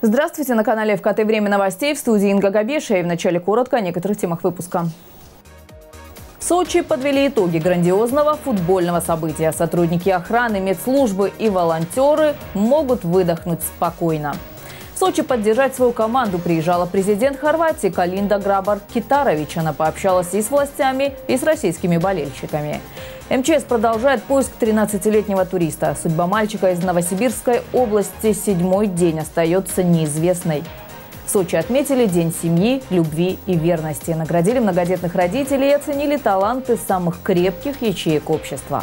Здравствуйте, на канале ФКТ «Время новостей», в студии Инга Габеша. И вначале коротко о некоторых темах выпуска. В Сочи подвели итоги грандиозного футбольного события. Сотрудники охраны, медслужбы и волонтеры могут выдохнуть спокойно. В Сочи поддержать свою команду приезжала президент Хорватии Колинда Грабар-Китарович. Она пообщалась и с властями, и с российскими болельщиками. МЧС продолжает поиск 13-летнего туриста. Судьба мальчика из Новосибирской области 7-й день остается неизвестной. В Сочи отметили День семьи, любви и верности. Наградили многодетных родителей и оценили таланты самых крепких ячеек общества.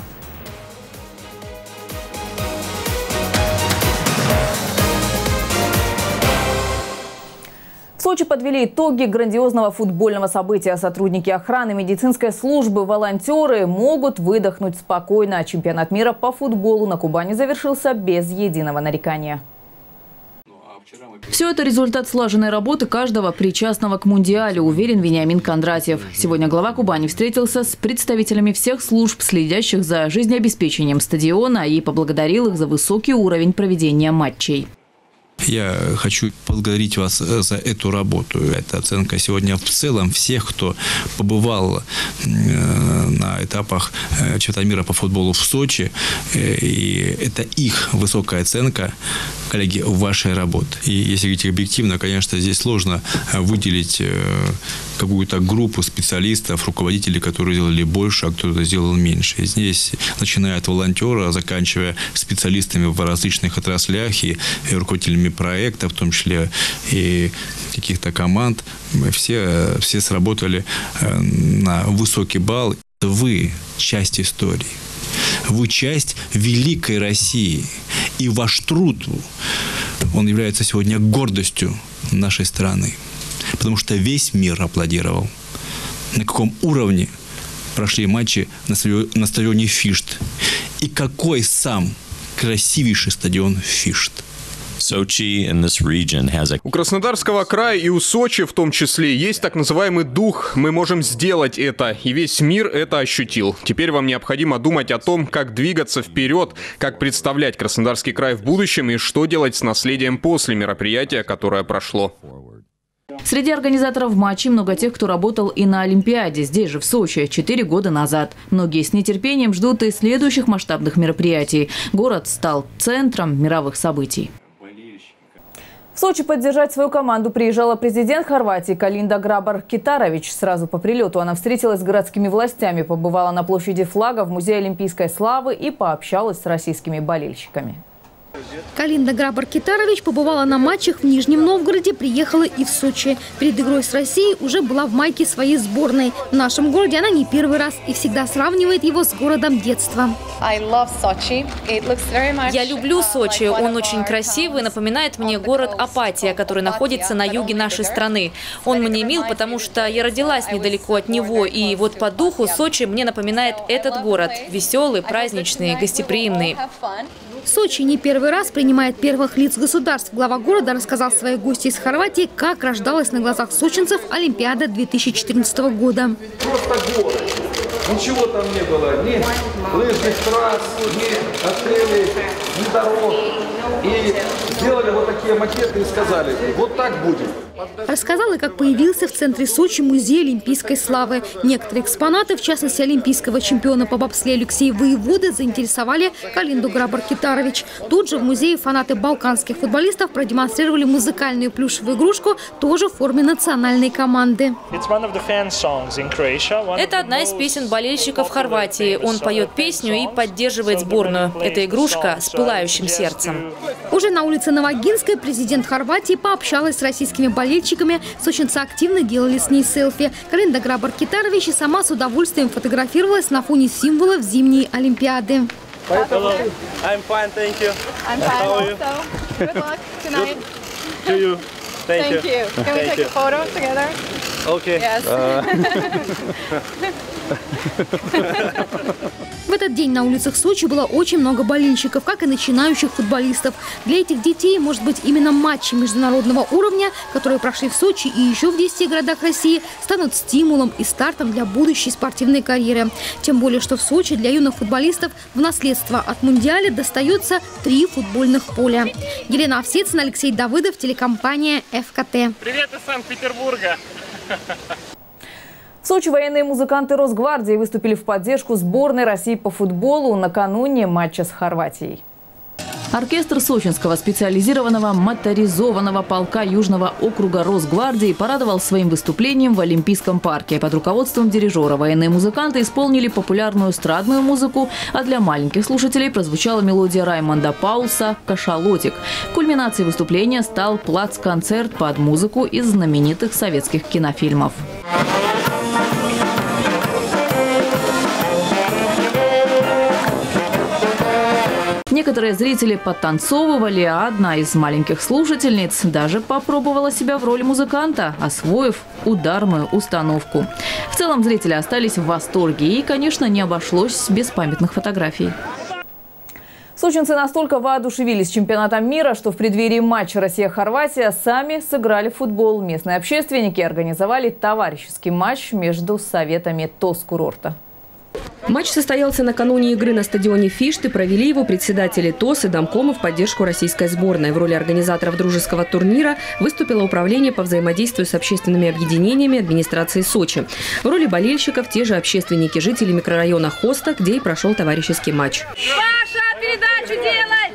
В Сочи подвели итоги грандиозного футбольного события. Сотрудники охраны, медицинской службы, волонтеры могут выдохнуть спокойно. Чемпионат мира по футболу на Кубани завершился без единого нарекания. Все это результат слаженной работы каждого причастного к Мундиалю, уверен Вениамин Кондратьев. Сегодня глава Кубани встретился с представителями всех служб, следящих за жизнеобеспечением стадиона, и поблагодарил их за высокий уровень проведения матчей. Я хочу поблагодарить вас за эту работу. Это оценка сегодня в целом всех, кто побывал на этапах чемпионата мира по футболу в Сочи. И это их высокая оценка, коллеги, вашей работы. И если говорить объективно, конечно, здесь сложно выделить какую-то группу специалистов, руководителей, которые сделали больше, а кто-то сделал меньше. И здесь, начиная от волонтера, заканчивая специалистами в различных отраслях и руководителями проектов, в том числе и каких-то команд, мы все сработали на высокий балл. Вы часть истории. Вы часть великой России. И ваш труд, он является сегодня гордостью нашей страны. Потому что весь мир аплодировал. На каком уровне прошли матчи на стадионе Фишт. И какой сам красивейший стадион Фишт. У Краснодарского края и у Сочи в том числе есть так называемый дух. Мы можем сделать это, и весь мир это ощутил. Теперь вам необходимо думать о том, как двигаться вперед, как представлять Краснодарский край в будущем и что делать с наследием после мероприятия, которое прошло. Среди организаторов матчей много тех, кто работал и на Олимпиаде, здесь же, в Сочи, 4 года назад. Многие с нетерпением ждут и следующих масштабных мероприятий. Город стал центром мировых событий. В Сочи поддержать свою команду приезжала президент Хорватии Колинда Грабар-Китарович. Сразу по прилету она встретилась с городскими властями, побывала на площади Флага в Музее Олимпийской славы и пообщалась с российскими болельщиками. Колинда Грабар-Китарович побывала на матчах в Нижнем Новгороде, приехала и в Сочи. Перед игрой с Россией уже была в майке своей сборной. В нашем городе она не первый раз и всегда сравнивает его с городом детства. Я люблю Сочи. Он очень красивый, напоминает мне город Апатия, который находится на юге нашей страны. Он мне мил, потому что я родилась недалеко от него. И вот по духу Сочи мне напоминает этот город. Веселый, праздничный, гостеприимный. Сочи не первый раз принимает первых лиц государств. Глава города рассказал своей гости из Хорватии, как рождалась на глазах сочинцев Олимпиада 2014 года. Просто горы. Ничего там не было. Ни лыжных трасс, ни отелей, ни дорог. И сделали вот такие макеты и сказали, вот так будет. Рассказал и как появился в центре Сочи музей Олимпийской славы. Некоторые экспонаты, в частности олимпийского чемпиона по бобслею Алексея Воеводы, заинтересовали Колинду Грабар-Китарович. Тут же в музее фанаты балканских футболистов продемонстрировали музыкальную плюшевую игрушку, тоже в форме национальной команды. Это одна из песен болельщиков Хорватии. Он поет песню и поддерживает сборную. Это игрушка с пылающим сердцем. Уже на улице Новогинской президент Хорватии пообщалась с российскими болельщиками. Сочинцы активно делали с ней селфи. Колинда Грабар-Kitarović и сама с удовольствием фотографировалась на фоне символов зимней Олимпиады. Hello, I'm fine, thank you. I'm fine How are you? also. Good luck tonight. To you. Thank you. Can we take a photo together? Okay. Yes. В этот день на улицах Сочи было очень много болельщиков, как и начинающих футболистов. Для этих детей, может быть, именно матчи международного уровня, которые прошли в Сочи и еще в 10 городах России, станут стимулом и стартом для будущей спортивной карьеры. Тем более, что в Сочи для юных футболистов в наследство от Мундиаля достается 3 футбольных поля. Елена Овсецина, Алексей Давыдов, телекомпания ФКТ. Привет из Санкт-Петербурга. В Сочи военные музыканты Росгвардии выступили в поддержку сборной России по футболу накануне матча с Хорватией. Оркестр сочинского специализированного моторизованного полка Южного округа Росгвардии порадовал своим выступлением в Олимпийском парке. Под руководством дирижера военные музыканты исполнили популярную эстрадную музыку, а для маленьких слушателей прозвучала мелодия Раймонда Паулса «Кашалотик». Кульминацией выступления стал плац-концерт под музыку из знаменитых советских кинофильмов. Некоторые зрители подтанцовывали, а одна из маленьких слушательниц даже попробовала себя в роли музыканта, освоив ударную установку. В целом зрители остались в восторге и, конечно, не обошлось без памятных фотографий. Сочинцы настолько воодушевились чемпионатом мира, что в преддверии матча Россия-Хорватия сами сыграли в футбол. Местные общественники организовали товарищеский матч между советами ТОС-курорта. Матч состоялся накануне игры на стадионе Фишты. Провели его председатели ТОС и домкома в поддержку российской сборной. В роли организаторов дружеского турнира выступило управление по взаимодействию с общественными объединениями администрации Сочи. В роли болельщиков те же общественники, жители микрорайона Хоста, где и прошел товарищеский матч. Паша, передачу делай!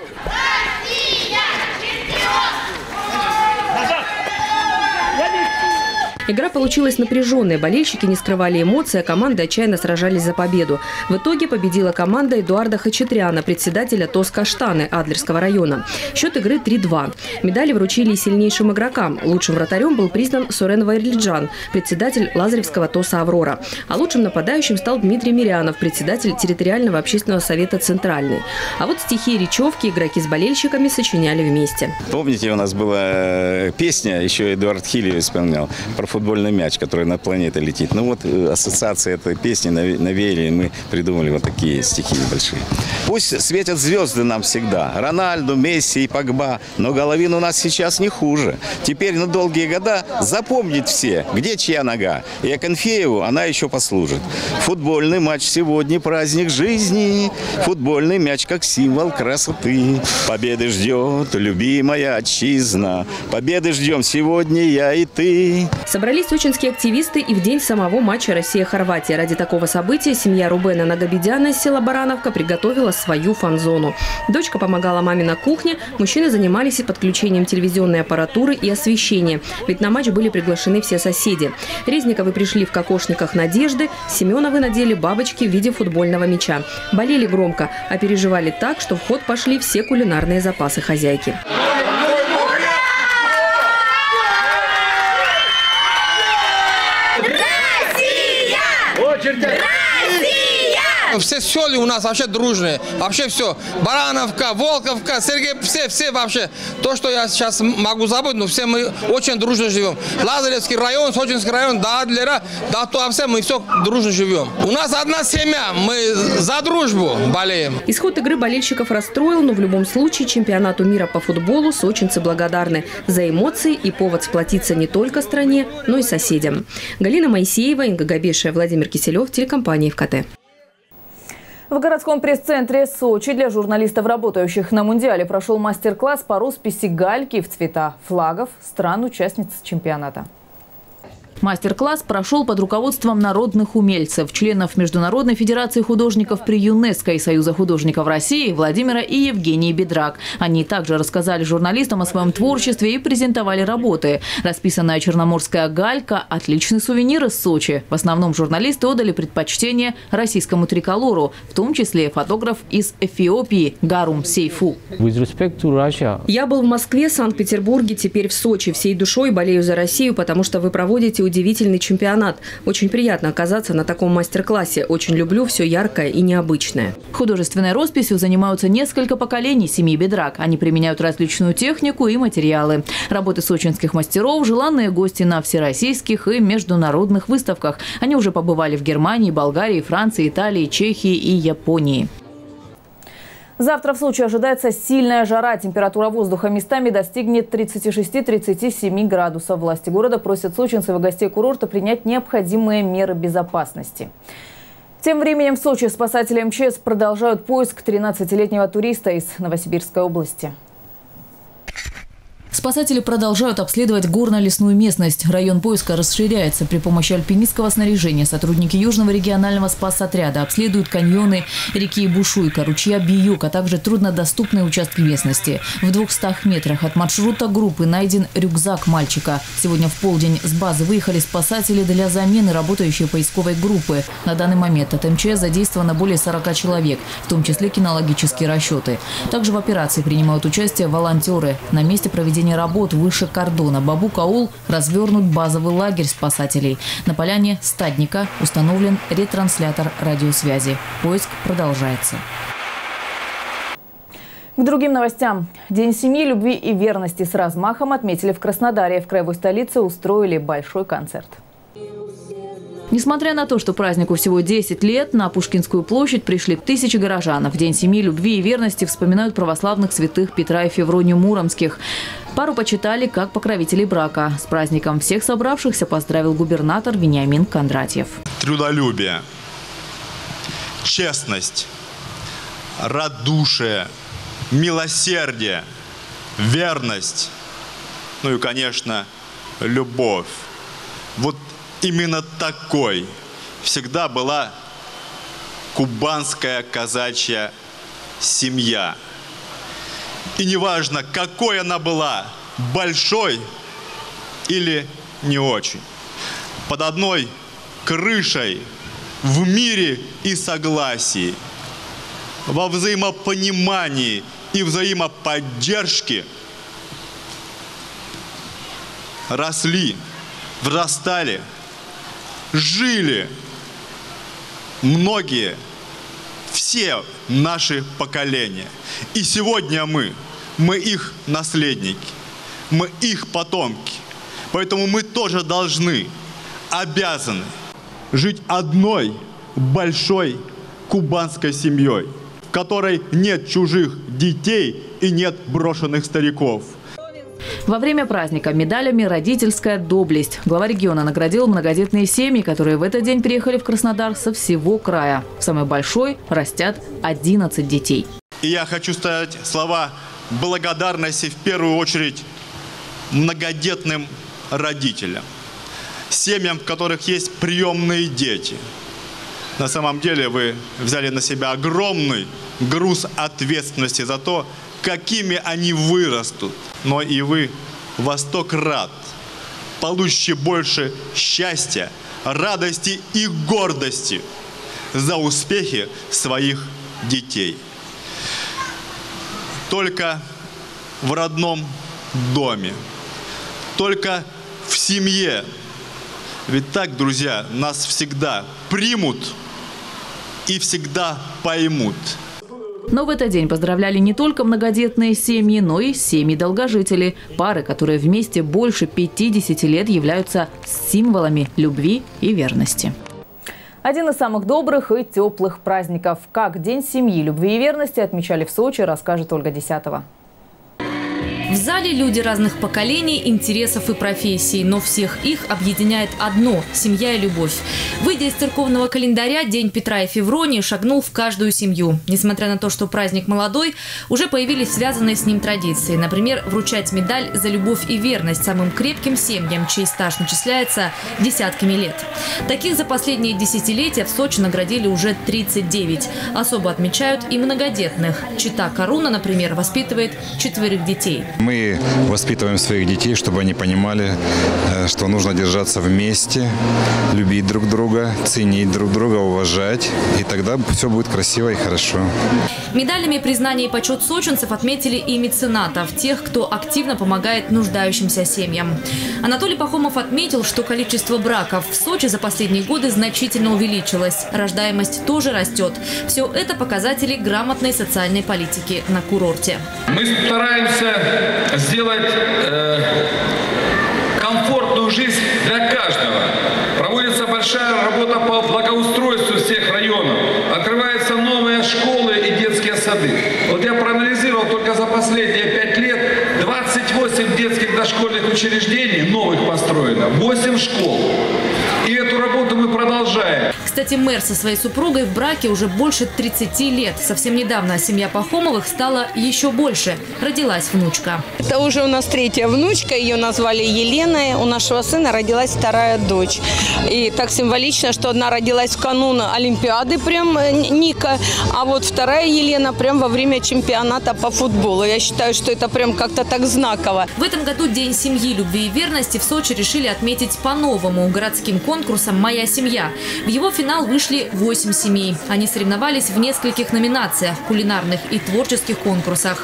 Игра получилась напряженной. Болельщики не скрывали эмоций, а команды отчаянно сражались за победу. В итоге победила команда Эдуарда Хачатряна, председателя ТОС Каштаны Адлерского района. Счет игры 3-2. Медали вручили сильнейшим игрокам. Лучшим вратарем был признан Сурен Вайрлиджан, председатель Лазаревского ТОСа «Аврора». А лучшим нападающим стал Дмитрий Мирянов, председатель территориального общественного совета «Центральный». А вот стихи и речевки игроки с болельщиками сочиняли вместе. Помните, у нас была песня, еще Эдуард Хилли исполнял, про футбольный мяч, который над планетой летит. Ну вот ассоциация этой песни навеяли, и мы придумали вот такие стихи небольшие. Пусть светят звезды нам всегда. Рональду, Месси и Погба. Но Головин у нас сейчас не хуже. Теперь на долгие года запомнит все, где чья нога. И Акинфееву она еще послужит. Футбольный матч сегодня праздник жизни. Футбольный мяч как символ красоты. Победы ждет любимая отчизна. Победы ждем сегодня я и ты. Собрались сочинские активисты и в день самого матча Россия-Хорватия. Ради такого события семья Рубена Нагобедяна из села Барановка приготовила свою фан-зону. Дочка помогала маме на кухне, мужчины занимались подключением телевизионной аппаратуры и освещения. Ведь на матч были приглашены все соседи. Резниковы пришли в кокошниках надежды, Семеновы надели бабочки в виде футбольного мяча. Болели громко, а переживали так, что в ход пошли все кулинарные запасы хозяйки. Все сели у нас вообще дружные. Вообще все. Барановка, Волковка, Сергей, все вообще. То, что я сейчас могу забыть, но все мы очень дружно живем. Лазаревский район, Сочинский район, до Адлера, до Туапсе мы все дружно живем. У нас одна семья, мы за дружбу болеем. Исход игры болельщиков расстроил, но в любом случае чемпионату мира по футболу сочинцы благодарны за эмоции и повод сплотиться не только стране, но и соседям. Галина Моисеева, Инга Габешева, Владимир Киселев, телекомпания ФКТ. В городском пресс-центре Сочи для журналистов, работающих на Мундиале, прошел мастер-класс по росписи гальки в цвета флагов стран-участниц чемпионата. Мастер-класс прошел под руководством народных умельцев, членов Международной федерации художников при ЮНЕСКО и Союза художников России Владимира и Евгении Бедрак. Они также рассказали журналистам о своем творчестве и презентовали работы. Расписанная черноморская галька – отличный сувенир из Сочи. В основном журналисты отдали предпочтение российскому триколору, в том числе фотограф из Эфиопии Гарум Сейфу. Я был в Москве, Санкт-Петербурге, теперь в Сочи. Всей душой болею за Россию, потому что вы проводите удивительный чемпионат. Очень приятно оказаться на таком мастер-классе. Очень люблю все яркое и необычное. Художественной росписью занимаются несколько поколений семьи Бедрак. Они применяют различную технику и материалы. Работы сочинских мастеров – желанные гости на всероссийских и международных выставках. Они уже побывали в Германии, Болгарии, Франции, Италии, Чехии и Японии. Завтра в Сочи ожидается сильная жара. Температура воздуха местами достигнет 36-37 градусов. Власти города просят сочинцев и гостей курорта принять необходимые меры безопасности. Тем временем в Сочи спасатели МЧС продолжают поиск 13-летнего туриста из Новосибирской области. Спасатели продолжают обследовать горно-лесную местность. Район поиска расширяется. При помощи альпинистского снаряжения сотрудники Южного регионального спасотряда обследуют каньоны реки Бушуйка, ручья Биюк, а также труднодоступные участки местности. В 200 метрах от маршрута группы найден рюкзак мальчика. Сегодня в полдень с базы выехали спасатели для замены работающей поисковой группы. На данный момент от МЧС задействовано более 40 человек, в том числе кинологические расчеты. Также в операции принимают участие волонтеры. На месте проведения работ выше кордона Бабук-аул развернут базовый лагерь спасателей. На поляне Стадника установлен ретранслятор радиосвязи. Поиск продолжается. К другим новостям. День семьи, любви и верности с размахом отметили в Краснодаре. В краевой столице устроили большой концерт. Несмотря на то, что празднику всего 10 лет, на Пушкинскую площадь пришли тысячи горожан. В День семьи, любви и верности вспоминают православных святых Петра и Февронию Муромских. Пару почитали как покровителей брака. С праздником всех собравшихся поздравил губернатор Вениамин Кондратьев. Трудолюбие, честность, радушие, милосердие, верность, ну и, конечно, любовь. Вот именно такой всегда была кубанская казачья семья. И неважно, какой она была, большой или не очень, под одной крышей, в мире и согласии, во взаимопонимании и взаимоподдержке росли, вырастали, жили многие, все наши поколения. И сегодня мы их наследники, мы их потомки. Поэтому мы тоже должны, обязаны жить одной большой кубанской семьей, в которой нет чужих детей и нет брошенных стариков. Во время праздника медалями «Родительская доблесть». Глава региона наградил многодетные семьи, которые в этот день приехали в Краснодар со всего края. В самой большой растят 11 детей. И я хочу сказать слова благодарности в первую очередь многодетным родителям, семьям, в которых есть приемные дети. На самом деле вы взяли на себя огромный груз ответственности за то, какими они вырастут. Но и вы во 100 крат получите больше счастья, радости и гордости за успехи своих детей. Только в родном доме, только в семье. Ведь так, друзья, нас всегда примут и всегда поймут. Но в этот день поздравляли не только многодетные семьи, но и семьи-долгожители. Пары, которые вместе больше 50 лет являются символами любви и верности. Один из самых добрых и теплых праздников. Как День семьи, любви и верности отмечали в Сочи, расскажет Ольга Десятова. В зале люди разных поколений, интересов и профессий, но всех их объединяет одно – семья и любовь. Выйдя из церковного календаря, День Петра и Февронии шагнул в каждую семью. Несмотря на то, что праздник молодой, уже появились связанные с ним традиции. Например, вручать медаль за любовь и верность самым крепким семьям, чей стаж начисляется десятками лет. Таких за последние десятилетия в Сочи наградили уже 39. Особо отмечают и многодетных. Чита Коруна, например, воспитывает 4 детей. Мы мы воспитываем своих детей, чтобы они понимали, что нужно держаться вместе, любить друг друга, ценить друг друга, уважать. И тогда все будет красиво и хорошо. Медалями признания и почет сочинцев отметили и меценатов, тех, кто активно помогает нуждающимся семьям. Анатолий Пахомов отметил, что количество браков в Сочи за последние годы значительно увеличилось. Рождаемость тоже растет. Все это показатели грамотной социальной политики на курорте. Мы стараемся сделать комфортную жизнь для каждого. Проводится большая работа по благоустройству всех районов. Открываются новые школы и детские сады. Вот я проанализировал только за последние 5 лет 28 детских дошкольных учреждений новых построено, 8 школ. И эту работу мы продолжаем. Кстати, мэр со своей супругой в браке уже больше 30 лет. Совсем недавно семья Пахомовых стала еще больше. Родилась внучка. Это уже у нас 3-я внучка. Ее назвали Еленой. У нашего сына родилась 2-я дочь. И так символично, что одна родилась в канун Олимпиады, прям Ника, а вот 2-я Елена прям во время чемпионата по футболу. Я считаю, что это прям как-то так знаково. В этом году День семьи, любви и верности в Сочи решили отметить по-новому городским конкурсом «Моя семья». В его финал вышли 8 семей. Они соревновались в нескольких номинациях – кулинарных и творческих конкурсах.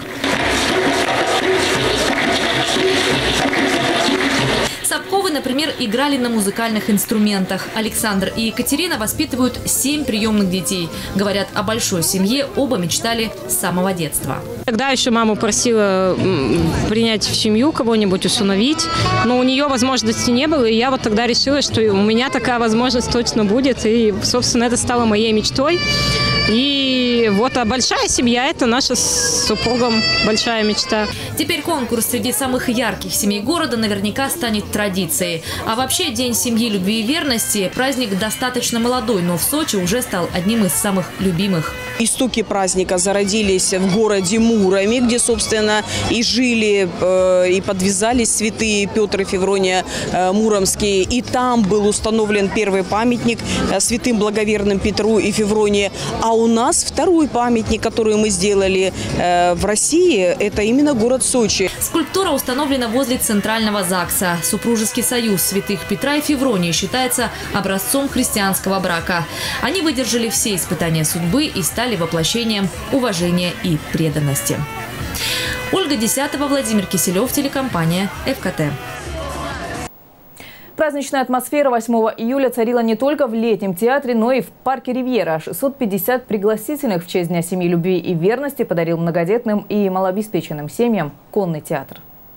Сапковы, например, играли на музыкальных инструментах. Александр и Екатерина воспитывают 7 приемных детей. Говорят, о большой семье оба мечтали с самого детства. Тогда еще маму просила принять в семью кого-нибудь, усыновить. Но у нее возможности не было. И я вот тогда решила, что у меня такая возможность точно будет. И, собственно, это стало моей мечтой. И вот, а большая семья – это наша с супругом большая мечта. Теперь конкурс среди самых ярких семей города наверняка станет традицией. А вообще День семьи, любви и верности – праздник достаточно молодой, но в Сочи уже стал одним из самых любимых. Истоки праздника зародились в городе Муроме, где, собственно, и жили, и подвязались святые Петр и Феврония Муромские. И там был установлен первый памятник святым благоверным Петру и Февронии. А у нас второй памятник, который мы сделали в России, это именно город Сочи. Скульптура установлена возле Центрального ЗАГСа. Супружеский союз святых Петра и Февронии считается образцом христианского брака. Они выдержали все испытания судьбы и стали воплощением уважения и преданности. Ольга Десятова, Владимир Киселев, телекомпания ФКТ. Праздничная атмосфера 8 июля царила не только в летнем театре, но и в парке «Ривьера». 650 пригласительных в честь Дня семьи, любви и верности подарил многодетным и малообеспеченным семьям конный театр.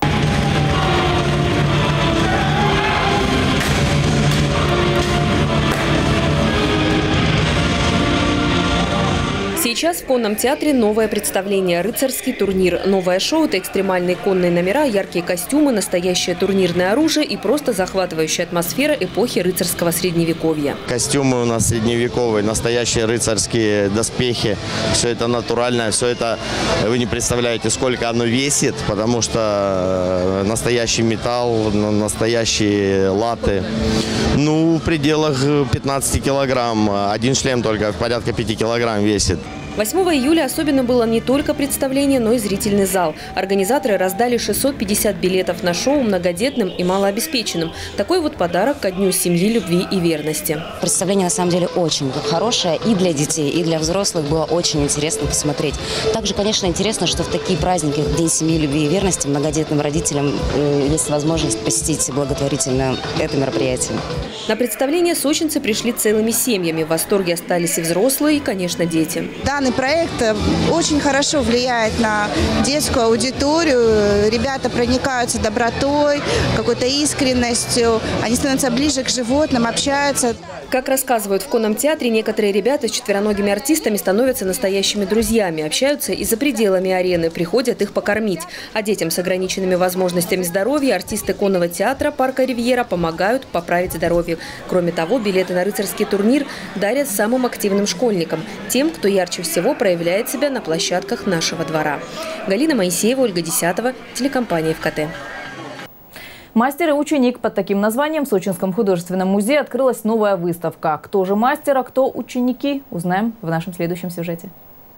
Сейчас в конном театре новое представление – рыцарский турнир. Новое шоу – это экстремальные конные номера, яркие костюмы, настоящее турнирное оружие и просто захватывающая атмосфера эпохи рыцарского средневековья. Костюмы у нас средневековые, настоящие рыцарские доспехи. Все это натуральное, все это вы не представляете, сколько оно весит, потому что настоящий металл, настоящие латы. Ну, в пределах 15 килограмм. Один шлем только порядка 5 килограмм весит. 8 июля особенно было не только представление, но и зрительный зал. Организаторы раздали 650 билетов на шоу многодетным и малообеспеченным. Такой вот подарок ко Дню семьи, любви и верности. Представление на самом деле очень хорошее и для детей, и для взрослых. Было очень интересно посмотреть. Также, конечно, интересно, что в такие праздники, как День семьи, любви и верности, многодетным родителям есть возможность посетить благотворительное это мероприятие. На представление сочинцы пришли целыми семьями. В восторге остались и взрослые, и, конечно, дети. Данный проект очень хорошо влияет на детскую аудиторию. Ребята проникаются добротой, какой-то искренностью. Они становятся ближе к животным, общаются. Как рассказывают в конном театре, некоторые ребята с четвероногими артистами становятся настоящими друзьями, общаются и за пределами арены, приходят их покормить. А детям с ограниченными возможностями здоровья артисты конного театра парка «Ривьера» помогают поправить здоровье. Кроме того, билеты на рыцарский турнир дарят самым активным школьникам, тем, кто ярче всего проявляет себя на площадках нашего двора. Галина Моисеева, Ольга Десятова, телекомпания ФКТ. Мастер и ученик. Под таким названием в Сочинском художественном музее открылась новая выставка. Кто же мастер, а кто ученики, узнаем в нашем следующем сюжете.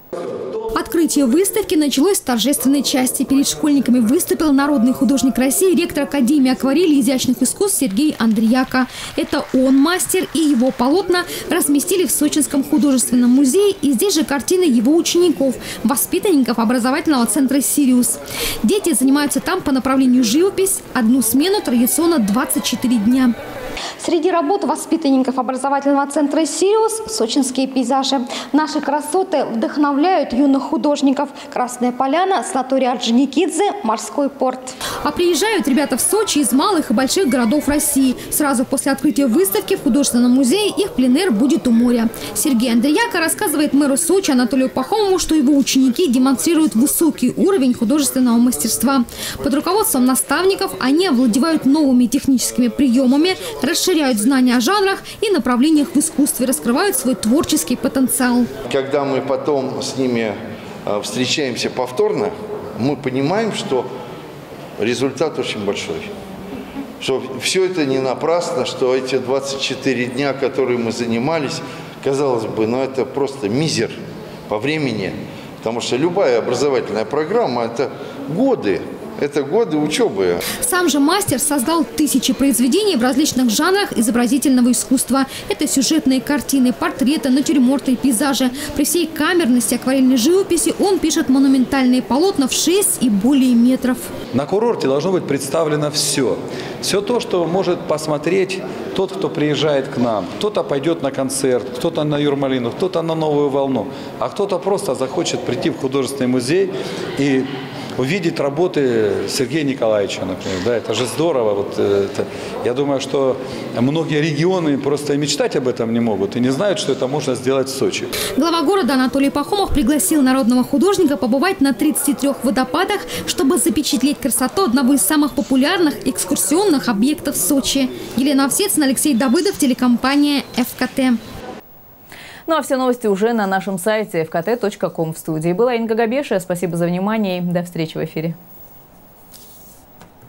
Открытие выставки началось с торжественной части. Перед школьниками выступил народный художник России, ректор Академии акварели и изящных искусств Сергей Андрияка. Это он мастер, и его полотна разместили в Сочинском художественном музее. И здесь же картины его учеников, воспитанников образовательного центра «Сириус». Дети занимаются там по направлению живопись. Одну смену традиционно 24 дня. Среди работ воспитанников образовательного центра «Сириус» – сочинские пейзажи. Наши красоты вдохновляют юных художников. Красная поляна, санаторий Орджоникидзе, морской порт. А приезжают ребята в Сочи из малых и больших городов России. Сразу после открытия выставки в художественном музее их пленэр будет у моря. Сергей Андрияка рассказывает мэру Сочи Анатолию Пахомову, что его ученики демонстрируют высокий уровень художественного мастерства. Под руководством наставников они овладевают новыми техническими приемами, расширяют знания о жанрах и направлениях в искусстве, раскрывают свой творческий потенциал. Когда мы потом с ними встречаемся повторно, мы понимаем, что результат очень большой. Что все это не напрасно, что эти 24 дня, которые мы занимались, казалось бы, это просто мизер по времени. Потому что любая образовательная программа – это годы. Это годы учебы. Сам же мастер создал тысячи произведений в различных жанрах изобразительного искусства. Это сюжетные картины, портреты, натюрморты и пейзажи. При всей камерности акварельной живописи он пишет монументальные полотна в 6 и более метров. На курорте должно быть представлено все. Все то, что может посмотреть тот, кто приезжает к нам. Кто-то пойдет на концерт, кто-то на Юрмалину, кто-то на Новую волну. А кто-то просто захочет прийти в художественный музей и увидеть работы Сергея Николаевича, например. Да, это же здорово. Я думаю, что многие регионы просто мечтать об этом не могут и не знают, что это можно сделать в Сочи. Глава города Анатолий Пахомов пригласил народного художника побывать на 33 водопадах, чтобы запечатлеть красоту одного из самых популярных экскурсионных объектов Сочи. Елена Овсецина, Алексей Давыдов, телекомпания ФКТ. Ну а все новости уже на нашем сайте fkt.com. В студии была Инга Габешева. Спасибо за внимание и до встречи в эфире.